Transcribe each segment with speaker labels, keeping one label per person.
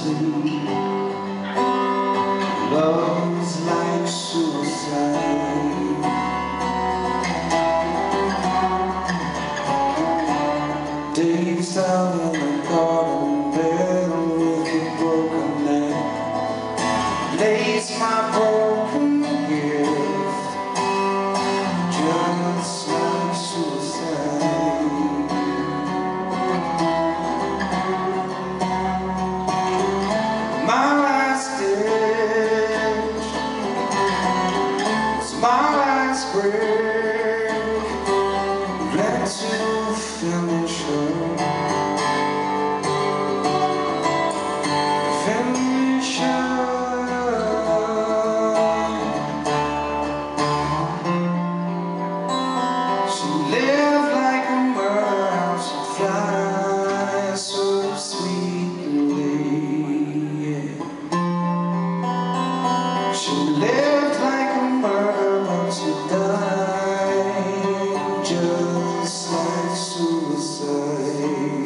Speaker 1: sleep. Love's like suicide. Days out in the garden bed with a broken neck, lays my broken gift, just like suicide. My last ditch was my last break, ready to finish her. She lived like a bird, she'd fly so sweetly. She lived like a bird, but she died just like suicide.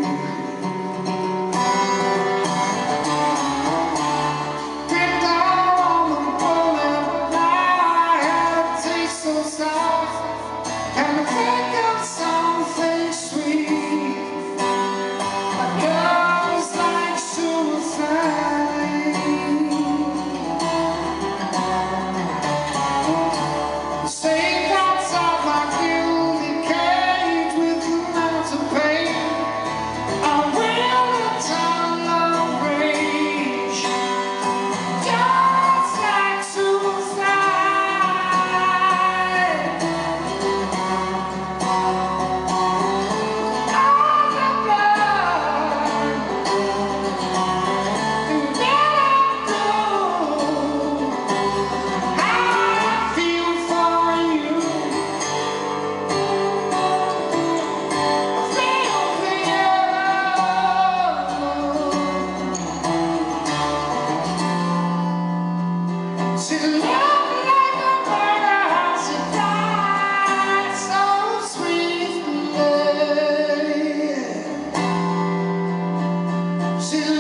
Speaker 1: She lived like a bird, she died so sweetly. She